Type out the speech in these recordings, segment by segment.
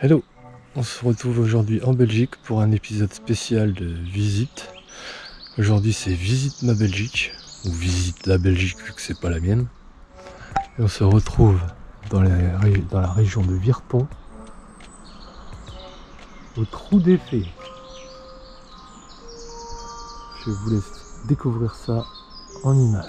Hello, on se retrouve aujourd'hui en Belgique pour un épisode spécial de visite. Aujourd'hui c'est Visite ma Belgique, ou Visite la Belgique vu que c'est pas la mienne. Et on se retrouve dans la région de Virton, au Trou des Fées. Je vous laisse découvrir ça en images.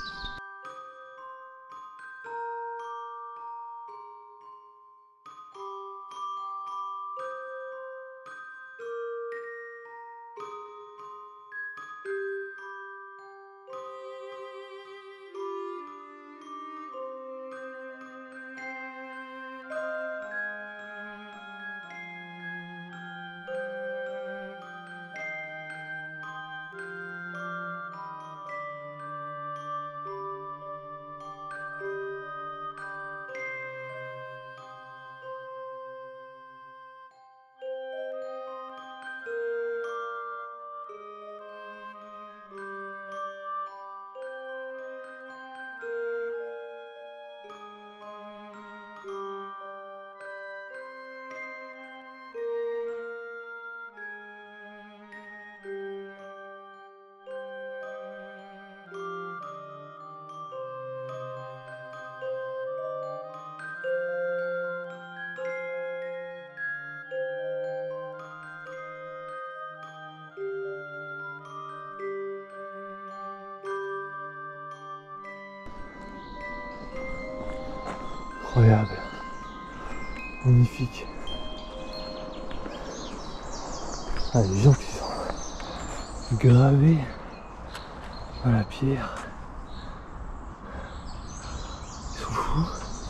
Incroyable, magnifique. Les gens qui sont gravés dans la pierre, ils sont fous.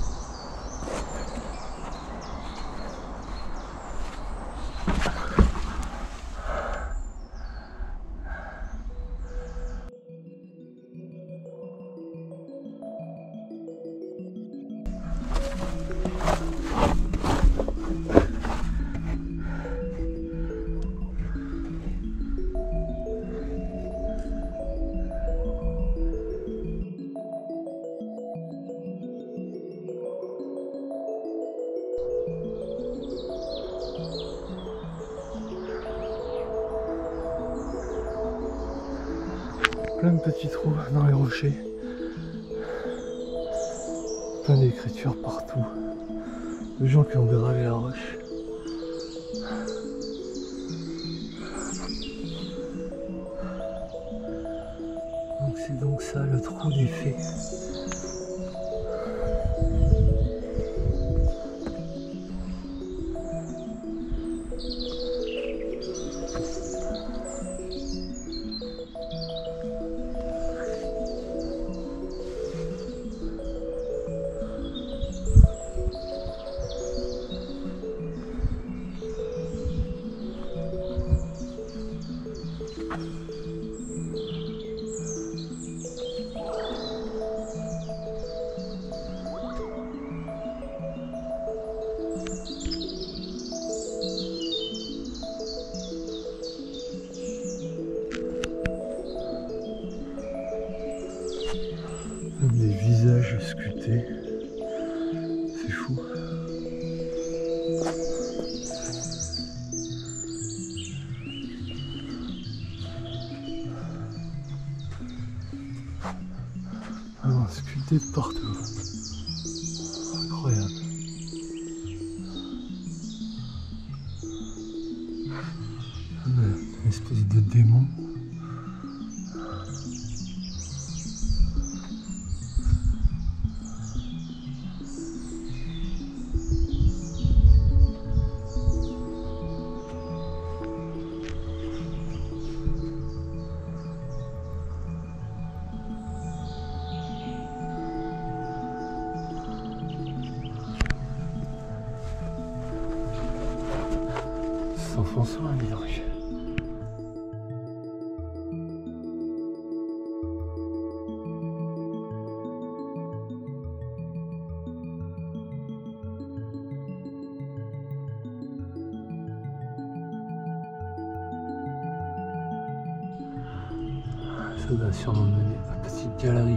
Plein de petits trous dans les rochers, plein d'écritures partout, de gens qui ont gravé la roche. Donc c'est donc ça le Trou des Fées. Des visages sculptés, c'est fou. Vraiment sculptés de partout. Incroyable. Une espèce de démon. S'enfonce loin, dis donc. Ça doit sûrement mener à la petite galerie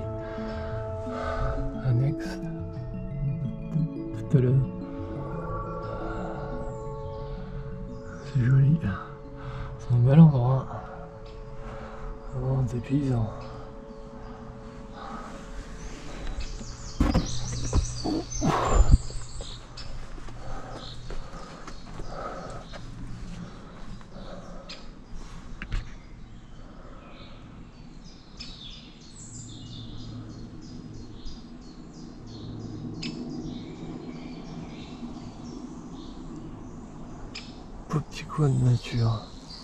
annexe tout à l'heure. des paysans. Beau petit coin de nature.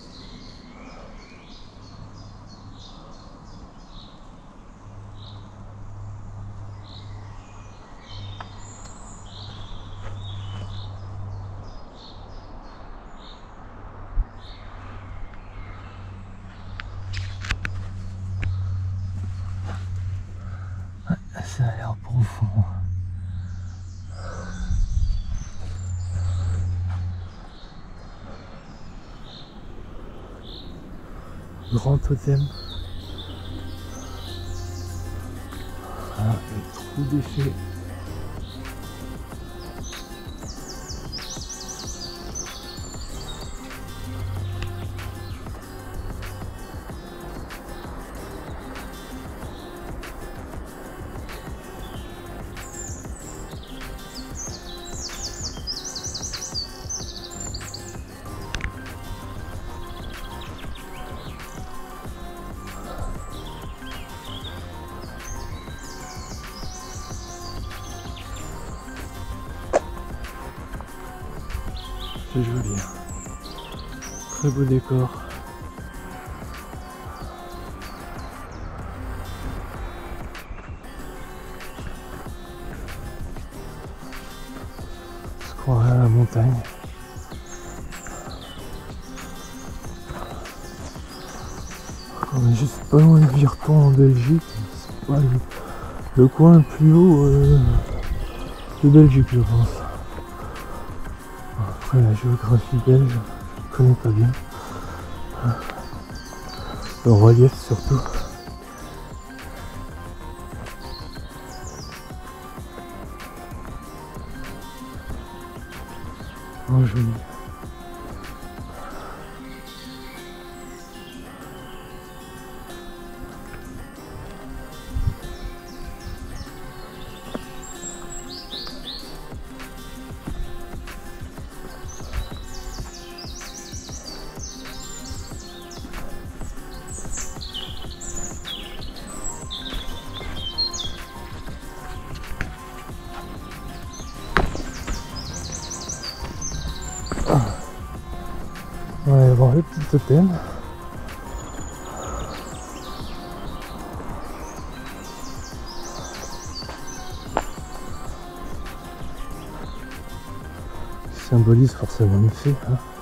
Ça a l'air profond. Grand totem. Ah, le trou d'effet. C'est joli, très beau décor. On se croirait à la montagne. On est juste pas loin de Virton en Belgique. C'est pas le coin le plus haut de Belgique, je pense. Après la géographie belge, je connais pas bien. Le relief surtout. Oh joli. On va aller voir le petit totem. Symbolise forcément une fée, hein.